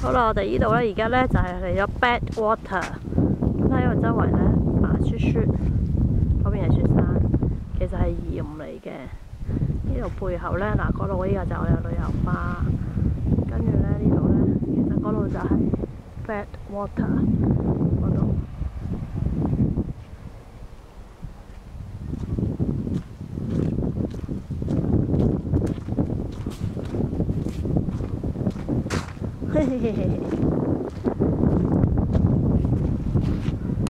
好啦，我哋呢度咧，而家咧就係嚟咗 Badwater， 咁睇佢周圍咧白雪雪，嗰邊係雪山，其實係鹽嚟嘅。呢度背後咧，嗱嗰度呢個就有旅遊巴，跟住咧呢度咧，其實嗰度就係 Badwater 嗰度。嘿嘿嘿嘿。